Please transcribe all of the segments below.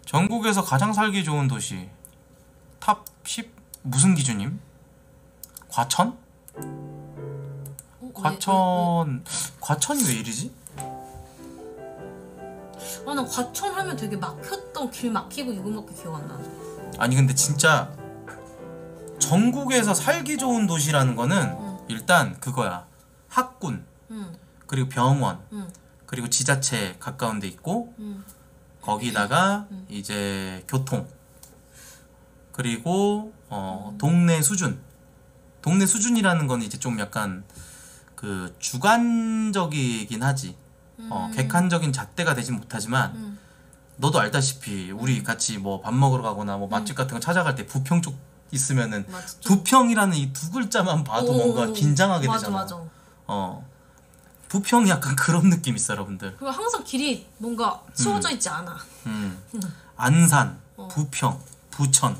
전국에서 가장 살기 좋은 도시 탑 10 무슨 기준임? 과천? 과천이 왜 이러지? 난 과천 하면 되게 막혔던 길 막히고 이거밖에 기억 안 나네. 아니 근데 진짜 전국에서 살기 좋은 도시라는 거는 일단 그거야. 학군, 그리고 병원, 그리고 지자체 가까운 데 있고, 거기다가 이제 교통, 그리고 동네 수준. 동네 수준이라는 건 이제 좀 약간 그 주관적이긴 하지. 객관적인 잣대가 되진 못하지만 너도 알다시피 우리 같이 뭐 밥 먹으러 가거나 뭐 맛집 같은 거 찾아갈 때 부평 쪽 있으면은 부평이라는 이 두 글자만 봐도 뭔가 긴장하게 되잖아. 맞아. 부평이 약간 그런 느낌 있어, 여러분들. 그리고 항상 길이 뭔가 치워져 있지 않아. 안산, 부평, 부천,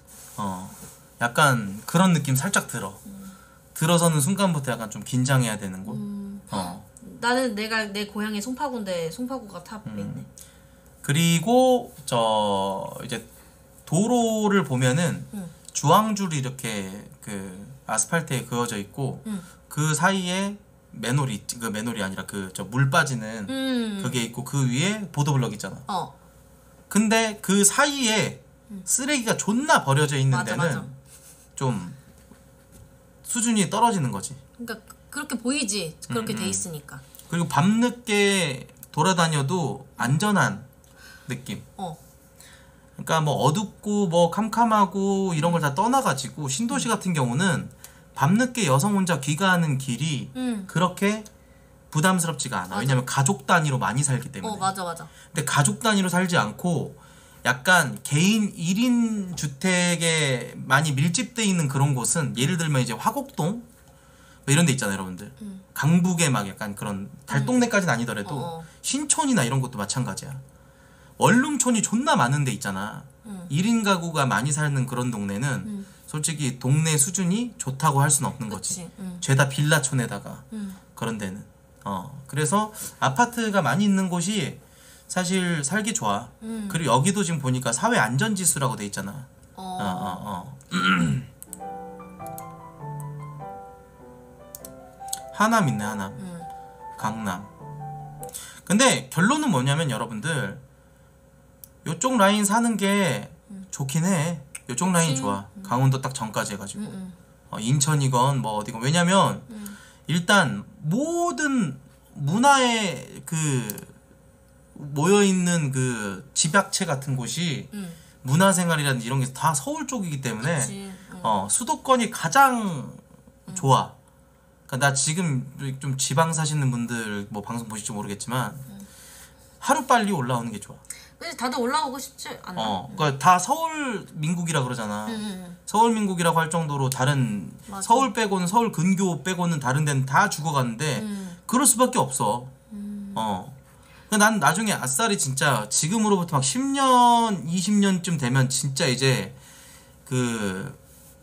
약간 그런 느낌 살짝 들어. 들어서는 순간부터 약간 좀 긴장해야 되는 곳. 나는 내 고향이 송파구인데 송파구가 탑에 있네. 그리고 이제 도로를 보면은 주황줄이 이렇게 그 아스팔트에 그어져 있고 그 사이에 맨홀이 아니라 물 빠지는 그게 있고 그 위에 보도블럭 있잖아. 근데 그 사이에 쓰레기가 존나 버려져 있는 맞아. 데는 좀 수준이 떨어지는 거지. 그러니까 그렇게 보이지. 그렇게 돼 있으니까. 그리고 밤늦게 돌아다녀도 안전한 느낌. 그러니까 뭐 어둡고 뭐 캄캄하고 이런 걸 다 떠나가지고 신도시 같은 경우는 밤늦게 여성 혼자 귀가하는 길이 그렇게 부담스럽지가 않아. 왜냐면 가족 단위로 많이 살기 때문에. 맞아. 근데 가족 단위로 살지 않고 약간 개인 1인 주택에 많이 밀집돼 있는 그런 곳은 예를 들면 이제 화곡동 뭐 이런 데 있잖아요, 여러분들. 강북에 막 약간 그런 달동네까지는 아니더라도 신촌이나 이런 것도 마찬가지야. 원룸촌이 존나 많은 데 있잖아. 1인 가구가 많이 사는 그런 동네는 솔직히 동네 수준이 좋다고 할 수는 없는 거지. 죄다 빌라촌에다가 그런 데는. 그래서 아파트가 많이 있는 곳이 사실 살기 좋아. 그리고 여기도 지금 보니까 사회 안전지수라고 돼 있잖아. 하남 있네, 하남. 강남. 근데 결론은 뭐냐면 여러분들 요쪽 라인 사는 게 좋긴 해. 요쪽 라인이 좋아. 강원도 딱 전까지 해가지고. 인천이건 뭐 어디건. 왜냐면 일단 모든 문화의 그 모여있는 그 집약체 같은 곳이 문화생활이라든지 이런 게 다 서울 쪽이기 때문에 수도권이 가장 좋아. 그러니까 나 지금 좀 지방 사시는 분들 뭐 방송 보실지 모르겠지만 하루빨리 올라오는 게 좋아. 근데 다들 올라오고 싶지 않나? 그러니까 다 서울 민국이라 그러잖아. 서울 민국이라고 할 정도로 다른 서울 빼고는 서울 근교 빼고는 다른 데는 다 죽어가는데 그럴 수밖에 없어. 난 나중에 아싸리 진짜 지금으로부터 막 10년, 20년쯤 되면 진짜 이제 그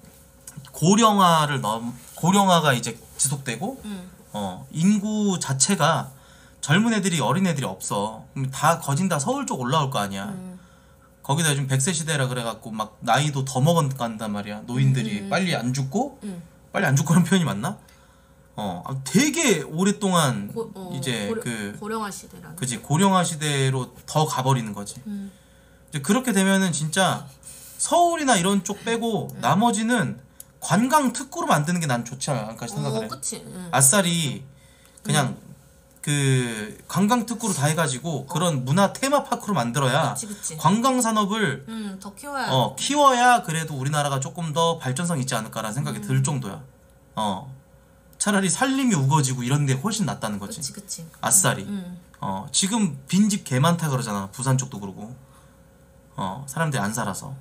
고령화가 이제 지속되고 인구 자체가 젊은 애들이 어린 애들이 없어. 그럼 다 거진 다 서울 쪽 올라올 거 아니야. 거기다 요즘 100세 시대라 그래갖고 막 나이도 더 먹어간단 말이야. 노인들이 빨리 안 죽고 빨리 안 죽고라는 표현이 맞나? 되게 오랫동안 이제 고령화 시대라. 그지, 고령화 시대로 더 가버리는 거지. 이제 그렇게 되면은 진짜 서울이나 이런 쪽 빼고 나머지는 관광 특구로 만드는 게 난 좋지 않을까 생각을 해. 그치. 아싸리 그냥 그 관광 특구로 다 해가지고 그런 문화 테마파크로 만들어야 그치. 관광 산업을 더 키워야 키워야 그래도 우리나라가 조금 더 발전성 있지 않을까라는 생각이 들 정도야. 차라리 살림이 우거지고 이런 데 훨씬 낫다는 거지. 그치. 아싸리. 지금 빈집 개 많다 그러잖아. 부산 쪽도 그러고. 사람들이 안 살아서.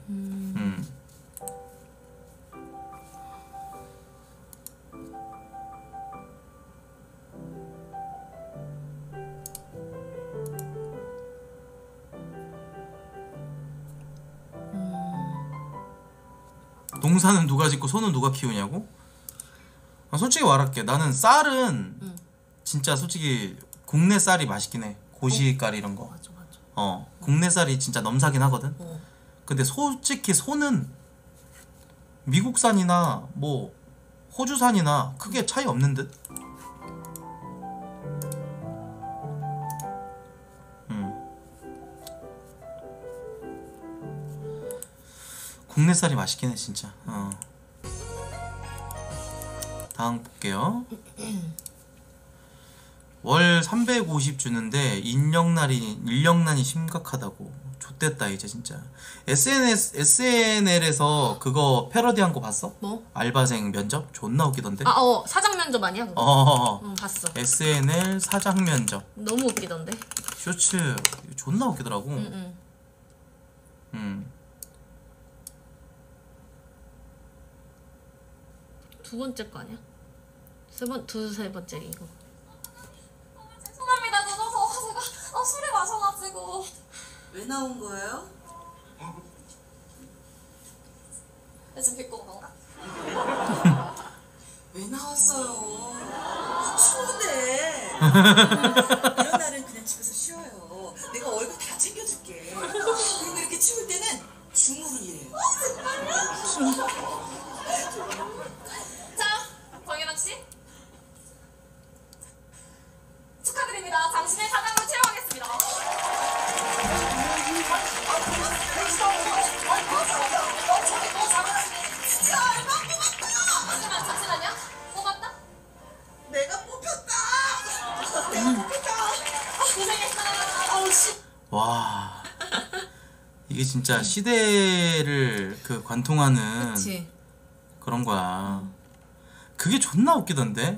농사는 누가 짓고 소는 누가 키우냐고? 솔직히 말할게. 나는 쌀은 진짜 솔직히 국내 쌀이 맛있긴 해. 고시깔 이런 거. 맞아. 국내 쌀이 진짜 넘사긴 하거든. 근데 솔직히 소는 미국산이나 뭐 호주산이나 크게 차이 없는 듯. 국내 쌀이 맛있긴 해 진짜. 다음 볼게요. 월 350 주는데 인력난이 심각하다고. 좆됐다 이제 진짜. SNL에서 그거 패러디한 거 봤어? 뭐? 알바생 면접? 존나 웃기던데. 사장 면접 아니야 그거? 응, 봤어. SNL 사장 면접. 너무 웃기던데. 쇼츠 존나 웃기더라고. 두 번째 거 아니야? 두세 번째 이거. 죄송합니다. 늦어서 제가 술을 마셔가지고. 왜 나온 거예요? 지금 뵙고 건가? 왜 나왔어요? 추운데. 이런 날은 그냥 집에서 쉬어요. 내가 월급 다 챙겨줄게. 그리고 이렇게 추울 때는 줌으로 일해요. 자, 정연아 씨. 축하드립니다. 당신의 사장으로 채용하겠습니다. 잠시만요. 뽑았다? 내가 뽑혔다. 내가 뽑혔다. 고생했어. 아우 씨. 와 이게 진짜 시대를 관통하는 그치. 그런 거야. 그게 존나 웃기던데.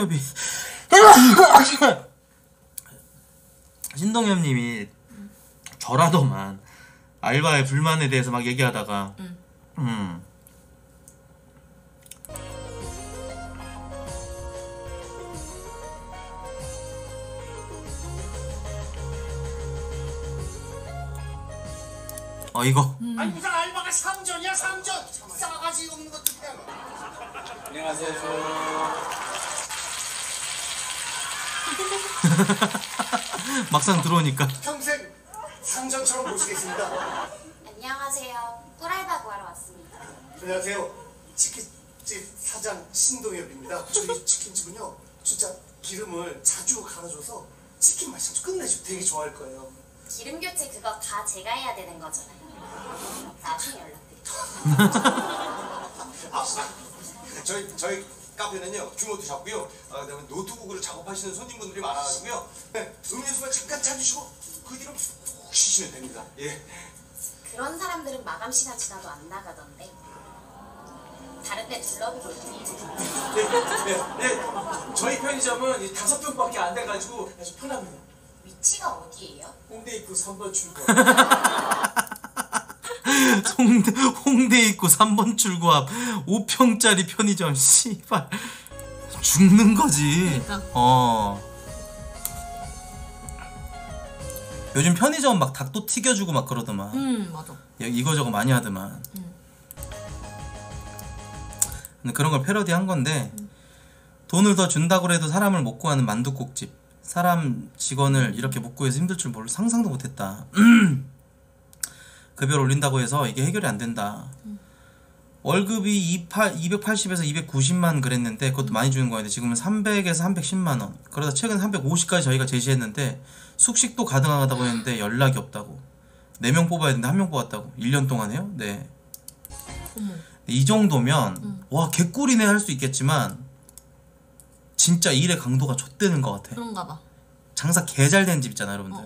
신동엽님이 저라도만 알바의 불만에 대해서 막 얘기하다가 이거 아니 무슨 알바가 상전이야 상전. 싸가지 없는 것도 그냥. 안녕하세요. 막상 들어오니까 평생 상전처럼 모시겠습니다. 안녕하세요. 꿀알바 구하러 왔습니다. 안녕하세요. 치킨집 사장 신동엽입니다. 저희 치킨집은요 진짜 기름을 자주 갈아줘서 치킨 맛이 아주 끝내줘. 되게 좋아할 거예요. 기름 교체 그거 다 제가 해야 되는 거잖아요. 나중에 연락드릴게요. 저희 카페는요 규모도 작고요. 그다음에 노트북으로 작업하시는 손님분들이 많아가지고요. 음료수만 잠깐 차주시고 그 뒤로 푹 쉬시면 됩니다. 예. 그런 사람들은 마감 시간 지나도 안 나가던데. 다른 데 둘러보고 있어요. 네. 저희 편의점은 5평밖에 안 돼가지고 아주 편합니다. 위치가 어디예요? 홍대 입구 3번 출구. 홍대 입구 3번 출구 앞 5평짜리 편의점. 씨발 죽는 거지. 그러니까. 요즘 편의점 막 닭도 튀겨주고 막 그러더만. 맞아. 이거저거 많이 하더만. 근데 그런 걸 패러디한 건데 돈을 더 준다고 해도 사람을 못 구하는 만둣국집. 사람 직원을 이렇게 못 구해서 힘들 줄 상상도 못했다. 급여를 올린다고 해서 이게 해결이 안 된다. 월급이 280에서 290만 그랬는데 그것도 많이 주는 거였는데 지금은 300에서 310만 원. 그러다 최근 350까지 저희가 제시했는데 숙식도 가능하다고 했는데 연락이 없다고. 4명 뽑아야 되는데 1명 뽑았다고. 1년 동안에요? 네. 이 정도면 와 개꿀이네 할 수 있겠지만 진짜 일의 강도가 좆되는 것 같아. 그런가 봐. 장사 개 잘 된 집 있잖아 여러분들.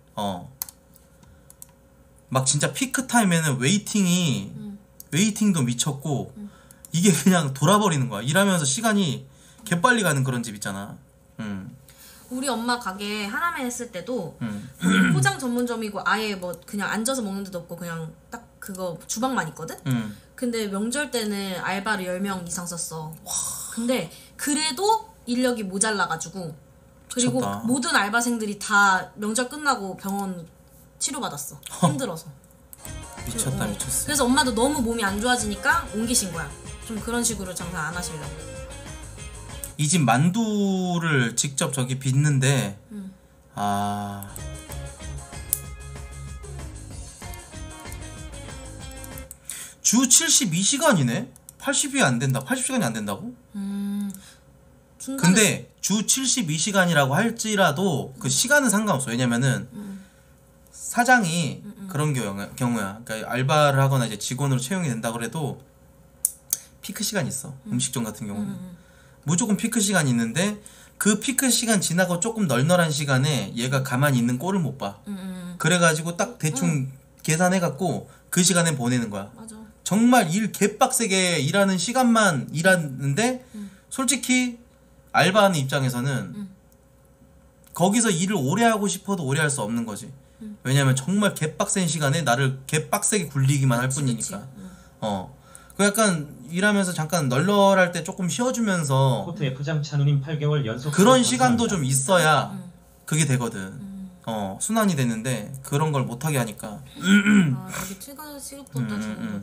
막 진짜 피크 타임에는 웨이팅도 미쳤고 이게 그냥 돌아버리는 거야. 일하면서 시간이 개빨리 가는 그런 집 있잖아. 우리 엄마 가게 하나만 했을 때도 포장 전문점이고 아예 뭐 그냥 앉아서 먹는 데도 없고 그냥 딱 그거 주방만 있거든? 근데 명절 때는 알바를 10명 이상 썼어. 근데 그래도 인력이 모자라가지고 그리고 미쳤다. 모든 알바생들이 다 명절 끝나고 병원 치료받았어. 힘들어서. 미쳤다 미쳤어. 그래서 엄마도 너무 몸이 안 좋아지니까 옮기신 거야. 좀 그런 식으로 장사 안 하시려고. 이 집 만두를 직접 저기 빚는데 주 72시간이네? 80이 안 된다. 80시간이 안 된다고? 중간에 근데 주 72시간이라고 할지라도 그 시간은 상관없어. 왜냐면은 사장이 그런 경우야. 그러니까 알바를 하거나 이제 직원으로 채용이 된다 그래도 피크 시간이 있어. 음식점 같은 경우는 무조건 피크 시간이 있는데 그 피크 시간 지나고 조금 널널한 시간에 얘가 가만히 있는 꼴을 못 봐. 그래가지고 딱 대충 계산해갖고 그 시간에 보내는 거야. 맞아. 정말 일 개빡세게 일하는 시간만 일하는데 솔직히 알바하는 입장에서는 거기서 일을 오래 하고 싶어도 오래 할 수 없는 거지. 왜냐면 정말 개빡센 시간에 나를 개빡세게 굴리기만 할 뿐이니까. 그 약간 일하면서 잠깐 널널할 때 조금 쉬어주면서 코트 F장 찬우님 8개월 연속 그런 시간도 좀 있어야 그게 되거든. 순환이 되는데 그런 걸 못하게 하니까. 아, 자기 퇴근 시급도 따지고.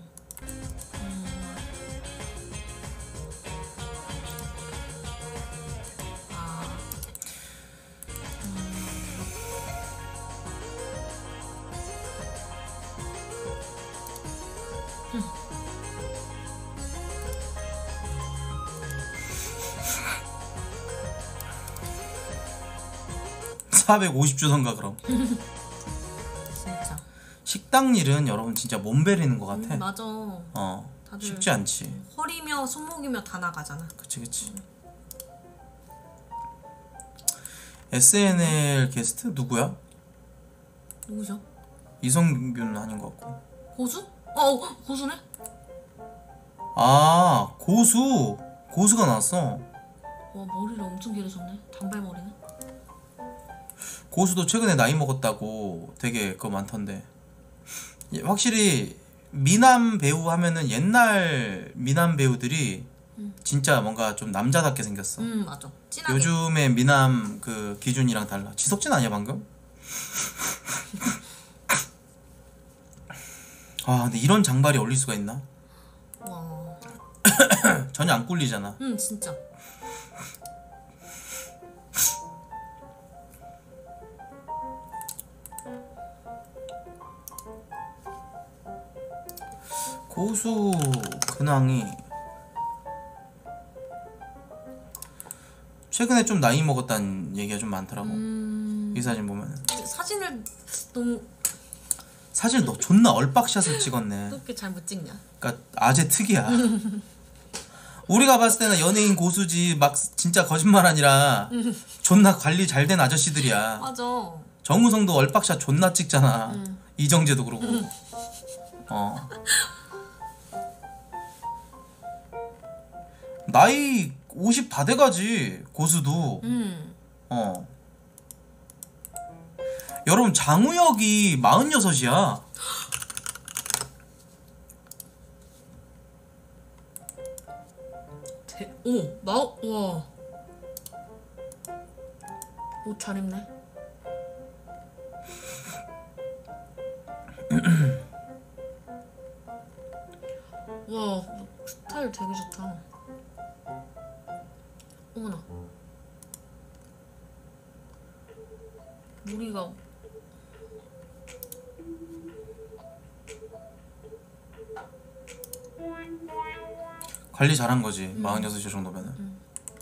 아, 450주던가 그럼. 진짜. 식당 일은 여러분 진짜 몸 베리는 것 같아. 맞아. 다들 쉽지 않지. 허리며 손목이며 다 나가잖아. 그치. SNL 게스트 누구야? 누구죠? 이성균 아닌 것 같고. 고수? 고수네? 아, 고수가 나왔어. 와, 머리를 엄청 기르셨네. 단발머리네. 고수도 최근에 나이 먹었다고 되게 그거 많던데. 확실히 미남 배우 하면은 옛날 미남 배우들이 진짜 뭔가 좀 남자답게 생겼어. 맞아. 진하게. 요즘의 미남 그 기준이랑 달라. 지석진 아니야 방금? 아 근데 이런 장발이 어울릴 수가 있나? 와. 전혀 안 꿀리잖아. 진짜. 고수 근황이 최근에 좀 나이 먹었다는 얘기가 좀 많더라고. 이 사진 보면은 사진을 너무 사실 너 존나 얼빡샷을 찍었네. 어떻게 잘 못 찍냐? 그러니까 아재 특이야. 우리가 봤을 때는 연예인 고수지 막 진짜 거짓말 아니라 존나 관리 잘 된 아저씨들이야. 맞아. 정우성도 얼빡샷 존나 찍잖아. 이정재도 그러고. 나이 50 다 돼가지 고수도. 여러분 장우혁이 46이야. 와. 옷 잘 입네. 와, 스타일 되게 좋다. 어머나. 머리가 관리 잘한 거지. 46이 정도면은.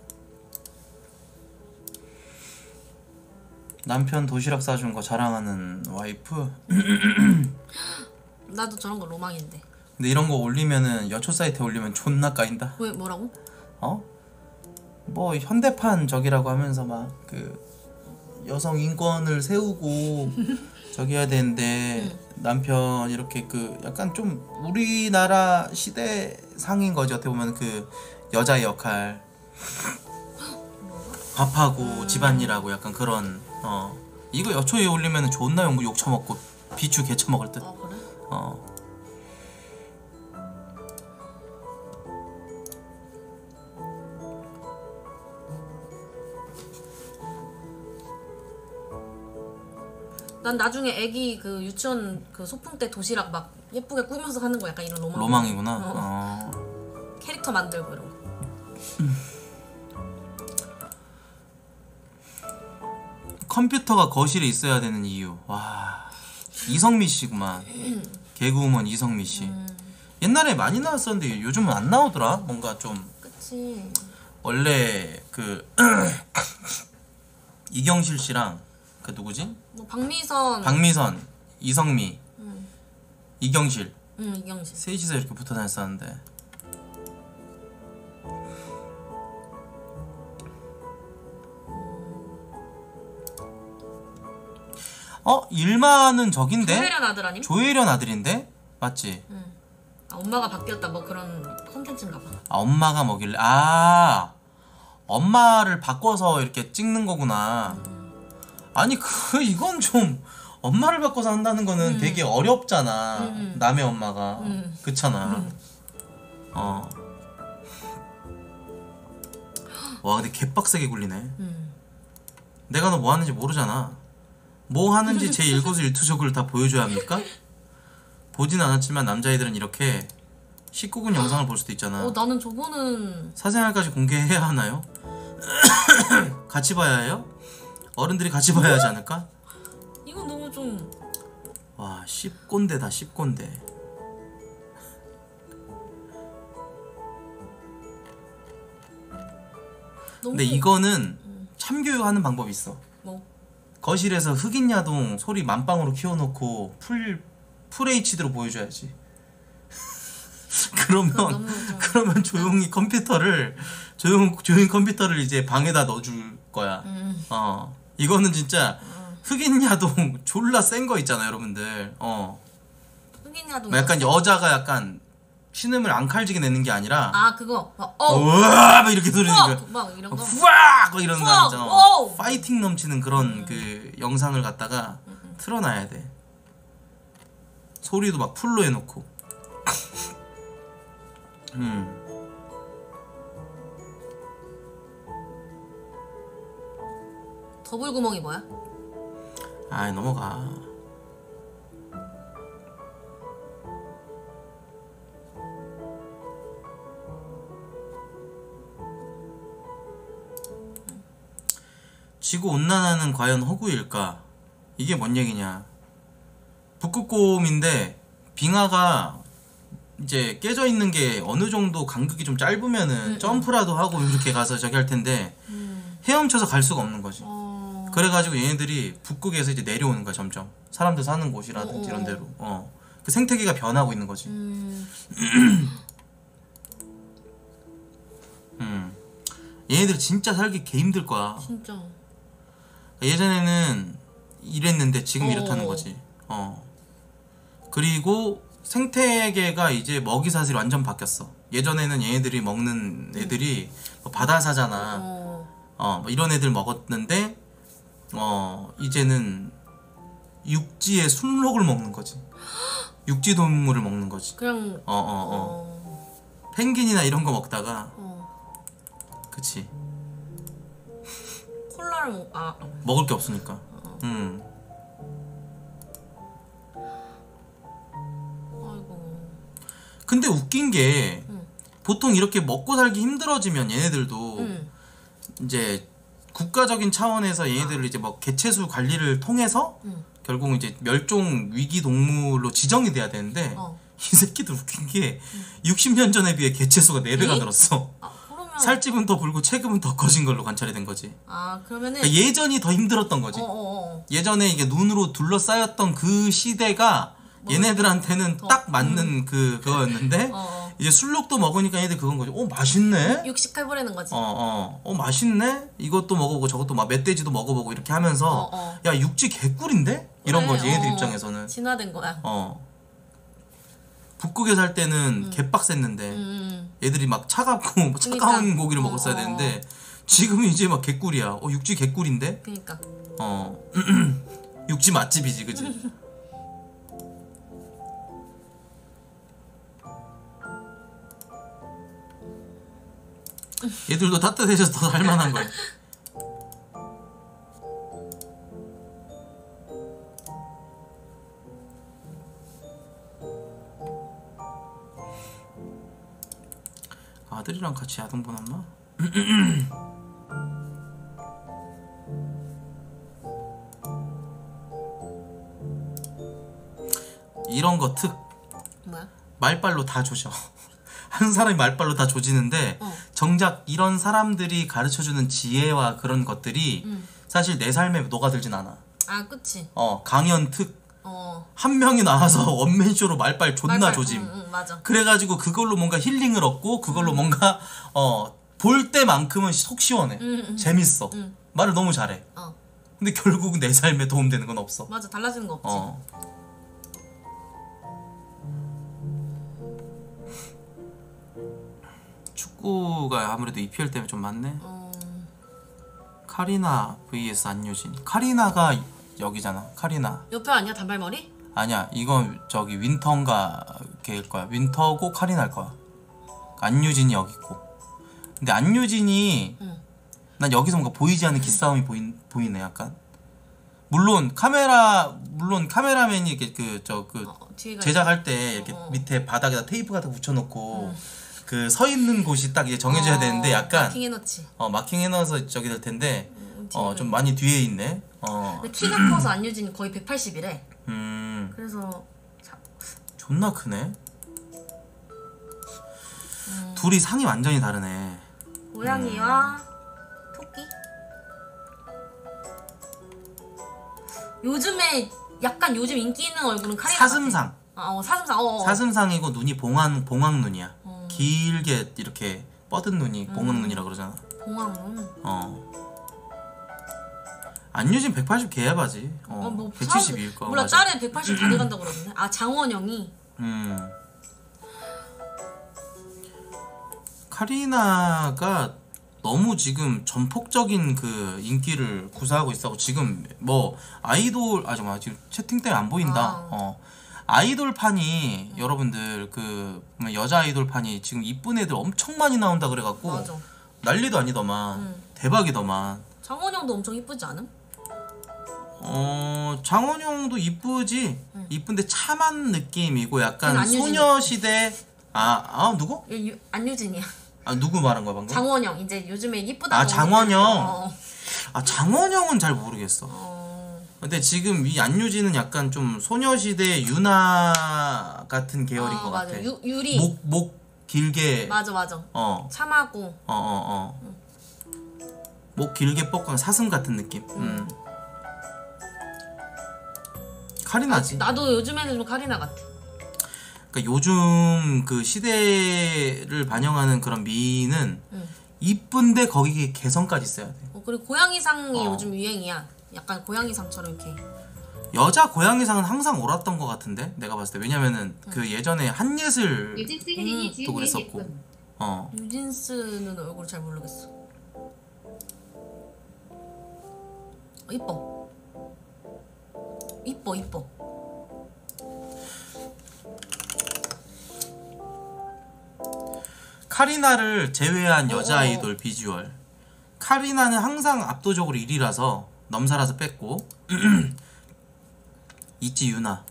남편 도시락 싸준 거 자랑하는 와이프. 나도 저런 거 로망인데. 근데 이런 거 올리면은 여초 사이트에 올리면 존나 까인다. 왜 뭐라고? 뭐 현대판 적이라고 하면서 막 그 여성 인권을 세우고 저기 해야 되는데 남편 이렇게 그 약간 좀 우리나라 시대상인 거지. 어떻게 보면 그 여자의 역할 밥하고 집안일하고 약간 그런. 이거 여초에 올리면 존나 욕 처먹고 비추 개 처먹을 듯. 그래? 난 나중에 애기 그 유치원 그 소풍 때 도시락 막 예쁘게 꾸며서 하는 거 약간 이런 로망이구나. 캐릭터 만들고 이런 거. 컴퓨터가 거실에 있어야 되는 이유. 와, 이성미 씨구만. 개그우먼 이성미 씨. 옛날에 많이 나왔었는데 요즘은 안 나오더라. 뭔가 좀 그치. 원래 그 이경실 씨랑 그 누구지? 뭐 박미선. 박미선, 이성미, 이경실 이경실. 셋이서 이렇게 붙어 다녔었는데 일마는 저긴데? 조혜련 아들 아님? 조혜련 아들인데? 맞지? 아, 엄마가 바뀌었다 뭐 그런 컨텐츠인가 봐. 아 엄마가 뭐길래 엄마를 바꿔서 이렇게 찍는 거구나. 아니 이건 좀 엄마를 바꿔서 한다는 거는 되게 어렵잖아. 남의 엄마가 그렇잖아. 와 근데 개빡세게 굴리네. 내가 너 뭐 하는지 모르잖아. 뭐 하는지 제 일거수일투족을 다 보여줘야 합니까? 보진 않았지만 남자애들은 이렇게 19금 영상을 볼 수도 있잖아. 나는 저거는 사생활까지 공개해야 하나요? 같이 봐야 해요? 어른들이 같이 봐야 하지 않을까? 이건 너무 좀 와 10꼰대다 10꼰대. 너무 근데 이거는 참교육하는 방법이 있어. 뭐? 거실에서 흑인 야동 소리 만빵으로 키워놓고 풀 HD로 보여줘야지. 그러면 조용히 컴퓨터를 조용히 컴퓨터를 이제 방에다 넣어줄 거야. 이거는 진짜 흑인 야동 졸라 센 거 있잖아 여러분들. 흑인 야동. 뭐 약간 여자가 약간 신음을 앙칼지게 내는 게 아니라 그거 우와 막 이렇게 소리 지르고 막 이런 거. 후악 막 이런 거 있잖아. 오! 파이팅 넘치는 그런 그 영상을 갖다가 틀어놔야 돼. 소리도 막 풀로 해놓고. 더블 구멍이 뭐야? 아이 넘어가. 지구온난화는 과연 허구일까? 이게 뭔 얘기냐? 북극곰인데 빙하가 이제 깨져 있는 게 어느 정도 간극이 좀 짧으면은 점프라도 하고 이렇게 가서 저기 할 텐데 헤엄쳐서 갈 수가 없는 거지. 그래가지고 얘네들이 북극에서 이제 내려오는 거야 점점. 사람들 사는 곳이라든지 이런 데로. 그 생태계가 변하고 있는 거지. 얘네들 진짜 살기 개 힘들 거야. 진짜. 예전에는 이랬는데 지금 이렇다는 거지. 그리고 생태계가 이제 먹이 사슬이 완전 바뀌었어. 예전에는 얘네들이 먹는 애들이 뭐 바다사잖아. 뭐 이런 애들 먹었는데 이제는 육지의 순록을 먹는 거지. 육지 동물을 먹는 거지. 그냥 펭귄이나 이런 거 먹다가 그치. 콜라를 먹을 게 없으니까. 아이고. 근데 웃긴 게 보통 이렇게 먹고 살기 힘들어지면 얘네들도 이제 국가적인 차원에서 얘네들을 이제 뭐 개체수 관리를 통해서 결국 이제 멸종 위기 동물로 지정이 돼야 되는데 이 새끼들 웃긴 게 60년 전에 비해 개체수가 4배가 늘었어. 그러면 살집은 더 불고 체급은 더 커진 걸로 관찰이 된 거지. 그러면은 그러니까 예전이 더 힘들었던 거지. 예전에 이게 눈으로 둘러싸였던 그 시대가 얘네들한테는 딱 맞는 그거였는데 이제 술록도 먹으니까 얘들 그건 거지. 맛있네. 육식해보려는 거지. 맛있네. 이것도 먹어보고 저것도 막 멧돼지도 먹어보고 이렇게 하면서 야 육지 개꿀인데? 이런 거지 얘네들 입장에서는. 진화된 거야. 북극에 살 때는 개빡셌는데 애들이 막 차갑고 차가운 고기를 먹었어야 되는데 지금은 이제 막 개꿀이야. 육지 개꿀인데? 그니까. 육지 맛집이지 그치? 얘들도 따뜻해져서 더 살만한 거야. 아들이랑 같이 야동 보나 엄마? 이런 거 특. 뭐야? 말빨로 다 조져. 한 사람이 말빨로 다 조지는데 정작 이런 사람들이 가르쳐주는 지혜와 그런 것들이 사실 내 삶에 녹아들진 않아. 아 그치. 강연 특. 한 명이 나와서 원맨쇼로 말빨 존나 조짐. 맞아. 그래가지고 그걸로 뭔가 힐링을 얻고 그걸로 뭔가 볼 때만큼은 속 시원해. 재밌어. 말을 너무 잘해. 근데 결국 내 삶에 도움되는 건 없어. 맞아. 달라지는 거 없지. 축구가 아무래도 EPL 때문에 좀 많네. 카리나 vs 안효진. 카리나가 여기잖아. 카리나. 옆에 아니야 단발머리? 아니야. 이건 저기 윈터인가 걔일 거야. 윈터고 카리나일 거야. 안효진이 여기 있고. 근데 안효진이 난 여기서 뭔가 보이지 않는 기싸움이 보이네 약간. 물론 카메라맨이 이렇게 제작할 때 이렇게 밑에 바닥에다 테이프 같은 거 붙여놓고 그 서 있는 곳이 딱 이제 정해져야 되는데 약간 마킹해놓지. 마킹 해놔서 저기 될 텐데 좀 많이 뒤에 있네. 근데 키가 커서 안효진이 거의 180이래. 그래서 존나 크네. 둘이 상이 완전히 다르네. 고양이와 토끼. 요즘에 약간 요즘 인기 있는 얼굴은 카리나 사슴상. 같아. 사슴상. 사슴상이고 눈이 봉황 눈이야. 길게 이렇게 뻗은 눈이 봉황 눈이라 그러잖아. 봉황 눈. 안효진 180 개야바지. 뭐 172일 거야. 몰라. 짤에 180 다 돼간다 그러던데. 장원영이. 카리나가 너무 지금 전폭적인 그 인기를 구사하고 있어. 지금 뭐 아이돌 잠깐만 지금 채팅 때문에 안 보인다. 아이돌판이 여러분들 그 여자 아이돌판이 지금 이쁜 애들 엄청 많이 나온다 그래갖고 맞아. 난리도 아니더만. 대박이더만. 장원영도 엄청 이쁘지 않음? 장원영도 이쁘지. 이쁜데 참한 느낌이고 약간 안효진이. 소녀시대. 누구? 안효진이야. 누구 말한 거야 방금? 장원영. 이제 요즘에 이쁘다. 장원영. 장원영은 잘 모르겠어. 근데 지금 이 안효진은 약간 좀 소녀시대 유나 같은 계열인 것 맞아. 같아. 유리. 목 길게. 맞아. 참하고. 목 길게 뻗고 사슴 같은 느낌. 카리나지. 나도 요즘에는 좀 카리나 같아. 그러니까 요즘 그 시대를 반영하는 그런 미는 이쁜데 거기에 개성까지 있어야 돼. 그리고 고양이상이 요즘 유행이야. 약간 고양이상처럼 이렇게. 여자 고양이상은 항상 옳았던 것 같은데 내가 봤을 때. 왜냐면은 그 예전에 한예슬도 그랬었고. 유진스는 얼굴 잘 모르겠어. 이뻐. 카리나를 제외한 여자 아이돌 비주얼. 카리나는 항상 압도적으로 1위라서 넘사라서 뺐고 있지 유나.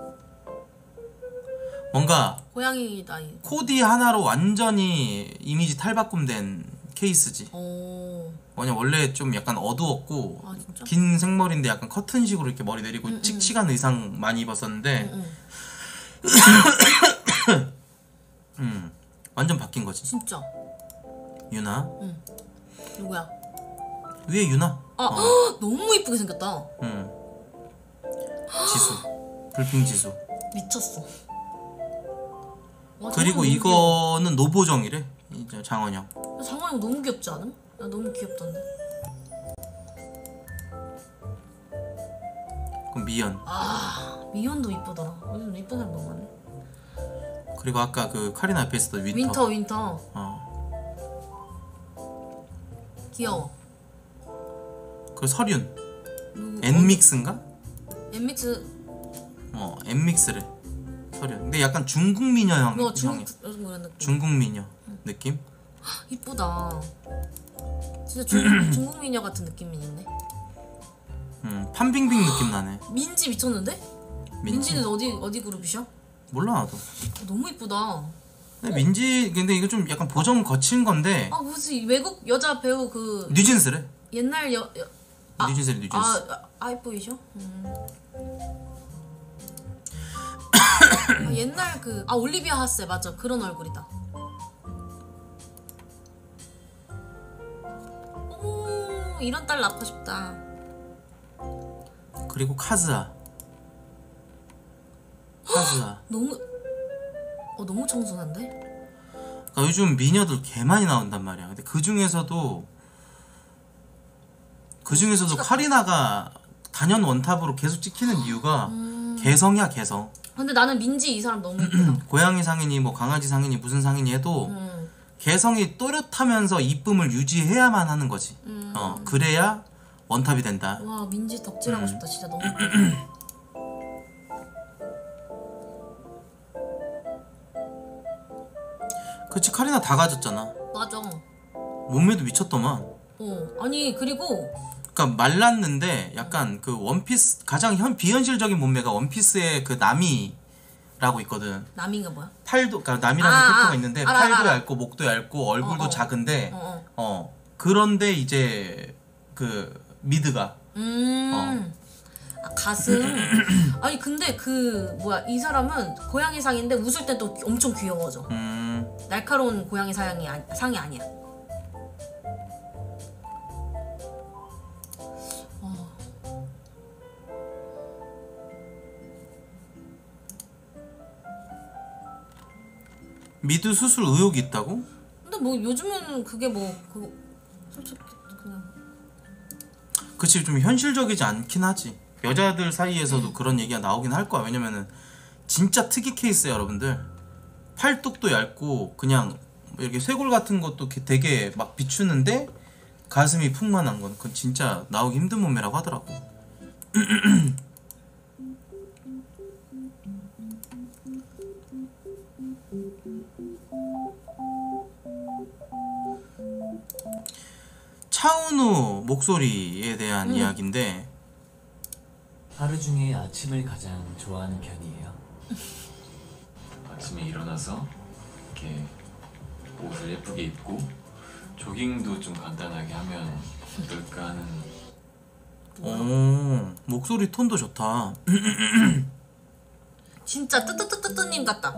뭔가 고양이 나이. 코디 하나로 완전히 이미지 탈바꿈된 케이스지. 뭐냐 원래 좀 약간 어두웠고 진짜? 긴 생머리인데 약간 커튼식으로 이렇게 머리 내리고 칙칙한 의상 많이 입었었는데 완전 바뀐 거지. 진짜. 유나. 누구야? 위에 유나. 너무 이쁘게 생겼다. 지수. 불핑 지수. 미쳤어. 와, 그리고 장원영 너무 이거는 노보정이래. 이제 장원영. 귀여워. 장원영 너무 귀엽지 않음? 나 너무 귀엽던데. 그럼 미연. 미연도 이쁘더라. 요즘 이쁜 사람 너무 많네. 그리고 아까 그 카리나 앞에 있었던 윈터. 윈터. 귀여워. 그 설윤. 누구? 엔믹스인가? 엔믹스. 엔믹스래. 설윤. 근데 약간 중국 미녀 형이. 그런 느낌. 중국 미녀 느낌? 이쁘다. 진짜 중국 미녀 같은 느낌이 있네. 판빙빙 느낌 나네. 민지 미쳤는데? 민지는 어디 그룹이셔? 몰라 나도. 너무 이쁘다. 근데 근데 이거 좀 약간 보정 거친 건데. 무슨 외국 여자 배우 그 뉴진스래. 옛날 뉴진스래 뉴진스. 아이보이셔? 옛날 그 올리비아 하세 맞아 그런 얼굴이다. 오 이런 딸 낳고 싶다. 그리고 카즈아. 너무 청순한데? 그러니까 요즘 미녀들 개 많이 나온단 말이야. 근데 그 중에서도 카리나가 단연 원탑으로 계속 찍히는 이유가 개성이야 개성. 근데 나는 민지 이 사람 너무 예쁘다. 고양이 상인이 뭐 강아지 상인이 무슨 상인이 해도 개성이 또렷하면서 이쁨을 유지해야만 하는 거지. 그래야 원탑이 된다. 와 민지 덕질하고 싶다 진짜 너무 예쁘다. 그치 카리나 다 가졌잖아. 맞아. 몸매도 미쳤더만. 아니 그리고 그러니까 말랐는데 약간 그 원피스 가장 비현실적인 몸매가 원피스의 그 나미라고 있거든. 남인가 뭐야? 팔도 그러니까 나미라는 캐릭터가 있는데 알아, 팔도 알아. 얇고 목도 얇고 얼굴도 작은데 어. 그런데 이제 그 미드가 가슴. 아니 근데 그 뭐야 이 사람은 고양이 상인데 웃을 때 또 엄청 귀여워져. 날카로운 고양이 상이 아니야. 미드 수술 의혹이 있다고? 근데 뭐 요즘에는 그게 뭐 그거 솔직히 그냥 그치 좀 현실적이지 않긴 하지. 여자들 사이에서도 그런 얘기가 나오긴 할 거야. 왜냐면은 진짜 특이 케이스야 여러분들. 팔뚝도 얇고 그냥 이렇게 쇄골 같은 것도 되게 막 비추는데 가슴이 풍만한 건 그건 진짜 나오기 힘든 몸매라고 하더라고. 차은우 목소리에 대한 이야기인데 하루 중에 아침을 가장 좋아하는 편이에요. 아침에 일어나서 이렇게 옷을 예쁘게 입고 조깅도 좀 간단하게 하면 어떨까 하는. 오 목소리 톤도 좋다. 진짜 뜨뜨뜨뜨뜨님 같다.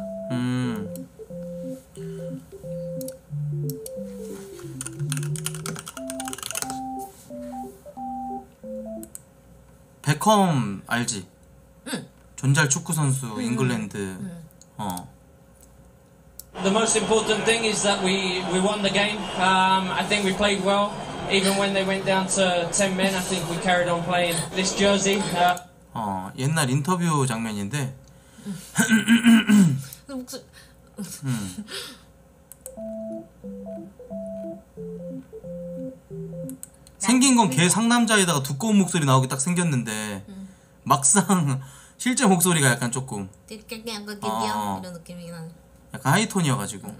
베컴 알지? 응. 존잘 축구 선수 잉글랜드. The most important thing is that we won the game. I think we played well. Even when they went down to 10 men, I think we carried on playing this jersey. 옛날 인터뷰 장면인데. 그 목소리. 생긴 건 개 상남자에다가 두꺼운 목소리 나오게 딱 생겼는데 막상 실제 목소리가 약간 조금 이런 느낌이긴 하네. 약간 하이톤이어가지고.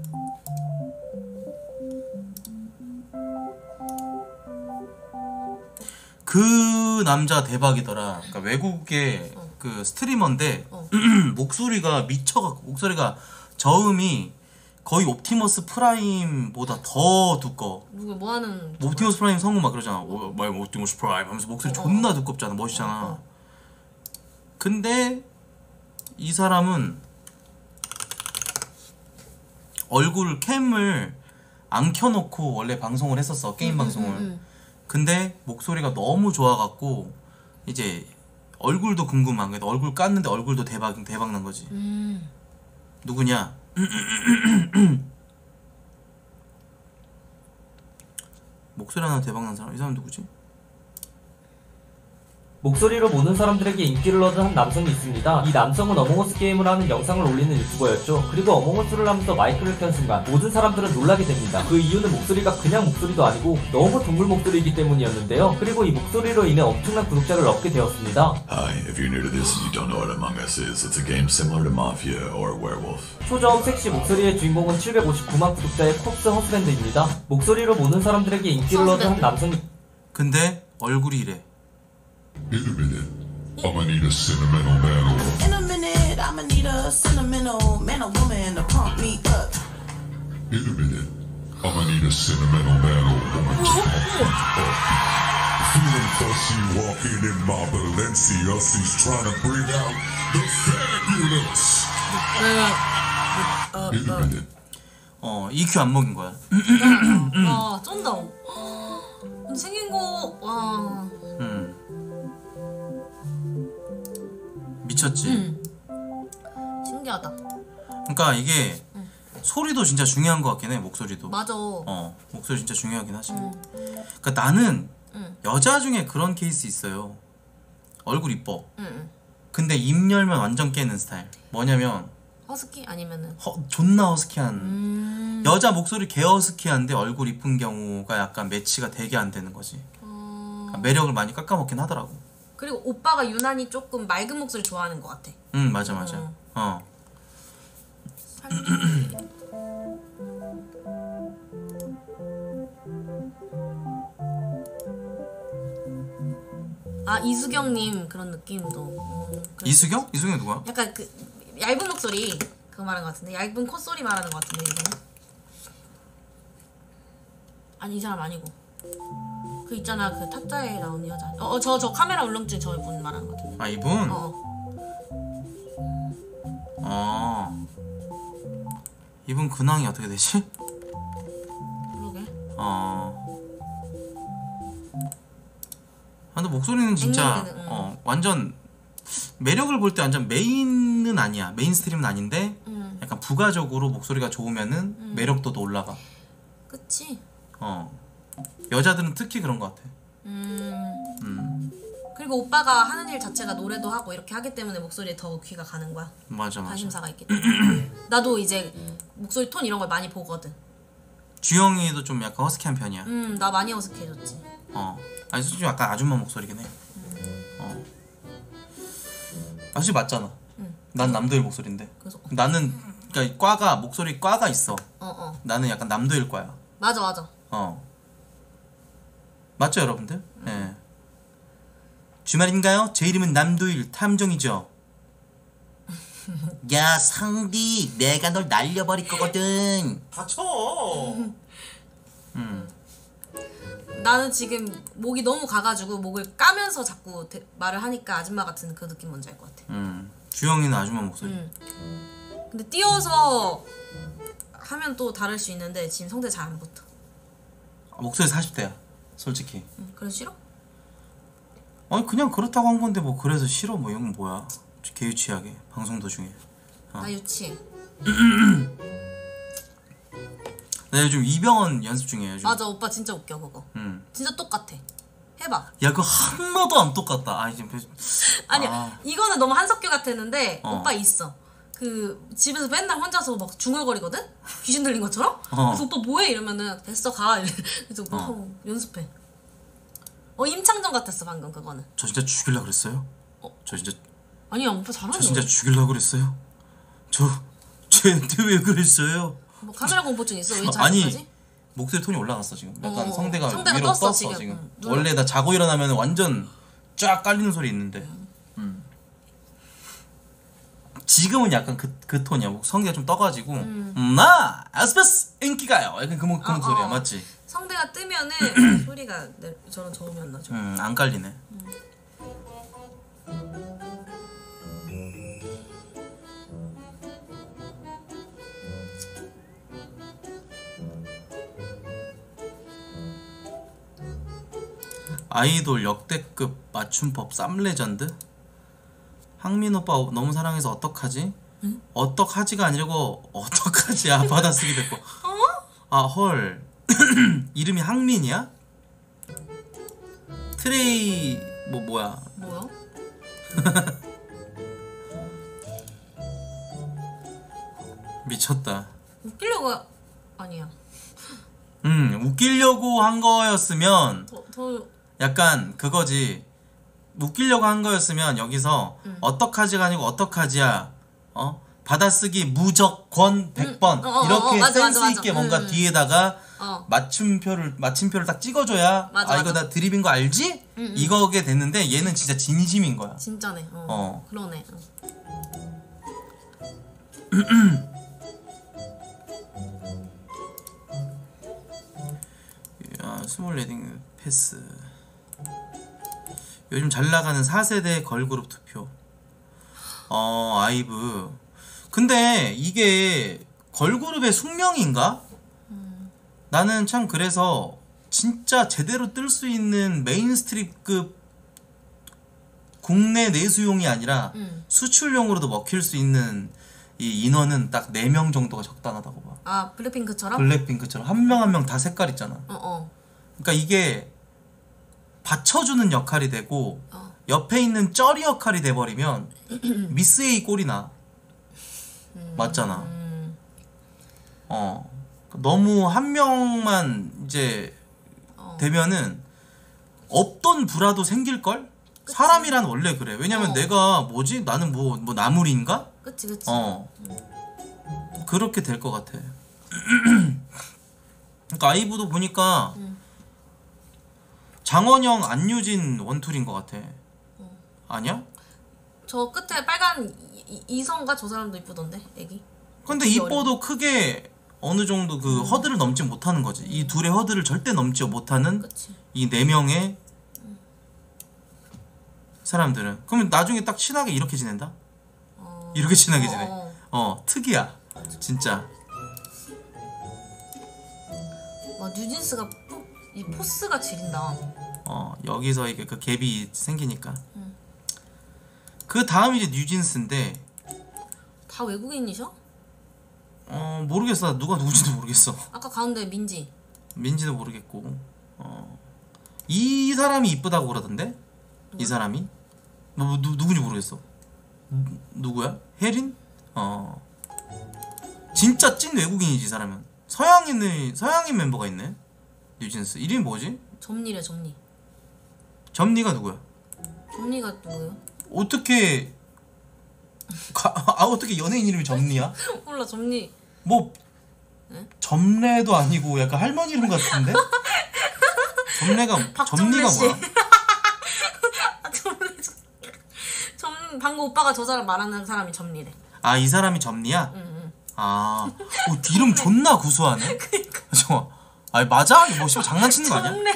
그 남자 대박이더라. 그러니까 외국의 그 스트리머인데 목소리가 미쳐갖고 목소리가 저음이 거의 옵티머스 프라임보다 더 두꺼워. 누구 뭐 하는? 옵티머스 프라임 성우 막 그러잖아. 마이 옵티머스 프라임 하면서 목소리 존나 두껍잖아. 멋있잖아. 근데 이 사람은 얼굴 캠을 안 켜놓고 원래 방송을 했었어. 게임 방송을. 근데 목소리가 너무 좋아갖고 이제 얼굴도 궁금한 거야. 얼굴 깠는데 얼굴도 대박 난 거지. 누구냐? 목소리 하나 대박 난 사람. 이 사람 누구지? 목소리로 모든 사람들에게 인기를 얻은 한 남성이 있습니다. 이 남성은 어몽어스 게임을 하는 영상을 올리는 유튜버였죠. 그리고 어몽어스를 하면서 마이크를 켠 순간 모든 사람들은 놀라게 됩니다. 그 이유는 목소리가 그냥 목소리도 아니고 너무 동물 목소리이기 때문이었는데요. 그리고 이 목소리로 인해 엄청난 구독자를 얻게 되었습니다. Hi, if you're new to this and you don't know what Among Us is, it's a game similar to Mafia or Werewolf. 초저음 섹시 목소리의 주인공은 759만 구독자의 콥스 허스밴드입니다. 목소리로 모든 사람들에게 인기를 얻은 한 남성이 근데 얼굴이 이래. In a minute, I'ma need a sentimental man. In a minute, I'ma need a sentimental man or woman to pump me up. In a minute, I'ma need a sentimental man or woman to pump me up. Feeling fussy, walking in my Balenciagas, trying to bring out the fabulous. EQ 안 먹인 거야. 와 쩐다. 근데 생긴 거 와. 미쳤지. 신기하다. 그러니까 이게 소리도 진짜 중요한 것 같긴 해. 목소리도. 맞아. 목소리 진짜 중요하긴 하지. 그러니까 나는 여자 중에 그런 케이스 있어요. 얼굴 이뻐. 근데 입 열면 완전 깨는 스타일. 뭐냐면 허스키 아니면은 존나 허스키한 여자 목소리 개 허스키한데 얼굴 이쁜 경우가 약간 매치가 되게 안 되는 거지. 그러니까 매력을 많이 깎아먹긴 하더라고. 그리고 오빠가 유난히 조금 맑은 목소리 좋아하는 것 같아. 맞아. 아 이수경님 그런 느낌도. 이수경? 이수경 누구야? 약간 그 얇은 목소리 그거 말하는 것 같은데, 얇은 콧소리 말하는 것 같은데 이거는? 아니 이 사람 아니고 그 있잖아 그 타짜에 나오는 여자. 저 카메라 울렁증 저분 말하는 것 같아. 아 이분? 이분 근황이 어떻게 되지? 그러게. 근데 목소리는 진짜 완전 매력을 볼 때 완전 메인은 아니야. 메인스트림은 아닌데 약간 부가적으로 목소리가 좋으면은 매력도도 올라가. 그치. 여자들은 특히 그런 것 같아. 그리고 오빠가 하는 일 자체가 노래도 하고 이렇게 하기 때문에 목소리에 더 귀가 가는 거야. 맞아. 관심사가 있기 때문에. 나도 이제 목소리 톤 이런 걸 많이 보거든. 주영이도 좀 약간 허스키한 편이야. 나 많이 어색해졌지. 아니 솔직히 약간 아줌마 목소리긴 해. 사실 맞잖아. 난 남도일 목소리인데. 그래서 나는 그러니까 과가 목소리 과가 있어. 나는 약간 남도일 과야. 맞아. 맞죠 여러분들? 네. 주말인가요? 제 이름은 남도일 탐정이죠. 야 상디, 내가 널 날려버릴 거거든. 다쳐. 나는 지금 목이 너무 가가지고 목을 까면서 자꾸 말을 하니까 아줌마 같은 그 느낌 뭔지 알 것 같아. 주영이는 아줌마 목소리. 근데 띄워서 하면 또 다를 수 있는데 지금 성대 잘 안 붙어. 목소리 40대야 솔직히. 그래서 싫어? 아니 그냥 그렇다고 한 건데 뭐 그래서 싫어 뭐 이건 뭐야. 개유치하게 방송 도중에. 나 유치해. 나 요즘 이병헌 연습 중이에요 요즘. 맞아 오빠 진짜 웃겨 그거. 진짜 똑같아. 해봐. 야 그거 하나도 안 똑같다. 아니 지금 아니 이거는 너무 한석규 같았는데 오빠 있어. 그 집에서 맨날 혼자서 막 중얼거리거든? 귀신 들린 것처럼? 그래서 오빠 뭐해? 이러면은 됐어 가. 그래서 연습해. 임창정 같았어 방금 그거는. 저 진짜 죽일라 그랬어요? 저 진짜 아니야 오빠 잘하네. 저 진짜 죽일라 그랬어요? 저 쟤한테 왜 그랬어요? 뭐 카메라 공포증 있어? 왜 아니 자식까지? 목소리 톤이 올라갔어 지금. 약간 성대가 성대가 위로 떴어, 지금. 지금. 원래 나 자고 일어나면 완전 쫙 깔리는 소리 있는데 지금은 약간 그 톤이야. 성대가 좀 떠가지고 나 에스페스 인기가요. 약간 그 목소리야. 맞지? 성대가 뜨면은 소리가 저런 저으면 나죠. 안 깔리네. 아이돌 역대급 맞춤법 쌈레전드? 항민 오빠 너무 사랑해서 어떡하지? 응? 어떡하지가 아니고 어떡하지? 아 받아쓰기 됐고. 아 헐. 이름이 항민이야? 트레이 뭐야? 뭐야? 미쳤다. 웃기려고 아니야. 웃기려고 한 거였으면 더 약간 그거지. 웃기려고 한 거였으면 여기서 어떡하지가 아니고 어떡하지야. 받아쓰기 무조건 100번 이렇게 맞아, 센스 맞아, 있게 맞아. 뭔가 뒤에다가 마침표를 딱 찍어줘야 맞아, 이거 나 드립인 거 알지? 이거게 됐는데 얘는 진짜 진심인 거야. 진짜네. 그러네. 야, 24딩 패스. 요즘 잘 나가는 4세대 걸그룹 투표. 아이브. 근데 이게 걸그룹의 숙명인가? 나는 참 그래서 진짜 제대로 뜰 수 있는 메인스트림급 국내 내수용이 아니라 수출용으로도 먹힐 수 있는 이 인원은 딱 4명 정도가 적당하다고 봐. 아 블랙핑크처럼? 블랙핑크처럼 한 명 한 명 다 색깔 있잖아. 그러니까 이게 받쳐주는 역할이 되고 옆에 있는 쩌리 역할이 돼버리면 미스 A 꼴이 나. 맞잖아. 너무 한 명만 이제 되면은 없던 불화도 생길걸? 사람이란 원래 그래. 왜냐면 내가 뭐지? 나는 뭐 나물인가? 그치 그치. 그렇게 될 것 같아. 그러니까 아이브도 보니까 장원영, 안유진 원툴인 것 같아. 아니야? 저 끝에 빨간 이성가 저 사람도 이쁘던데 애기. 근데 이뻐도 크게 어느 정도 그 허들을 넘지 못하는 거지. 이 둘의 허들을 절대 넘지 못하는 이 4명의 사람들은. 그러면 나중에 딱 친하게 이렇게 지낸다? 이렇게 친하게 지내. 특이야. 진짜. 와 뉴진스가 이 포스가 지린다. 여기서 이게 그 갭이 생기니까. 그 다음 이제 뉴진스인데. 다 외국인이셔? 모르겠어. 누가 누군지도 모르겠어. 아까 가운데 민지도 모르겠고. 이 사람이 이쁘다고 그러던데? 누가? 이 사람이? 누군지 모르겠어. 누구야? 혜린? 진짜 찐 외국인이지 이 사람은. 서양인 멤버가 있네. 뉴진스. 이름이 뭐지? 점니래 점니. 점니가 누구야? 점니가 누구예요? 어떻게 어떻게 연예인 이름이 점니야? 몰라 점니. 뭐 네? 점례도 아니고 약간 할머니 이름 같은데? 점니가 뭐야? 방금 오빠가 저 사람 말하는 사람이 점니래. 아 이 사람이 점니야? 이름 존나 구수하네. 잠깐만. 아니 맞아? 뭐 장난치는 거 아니야? 점례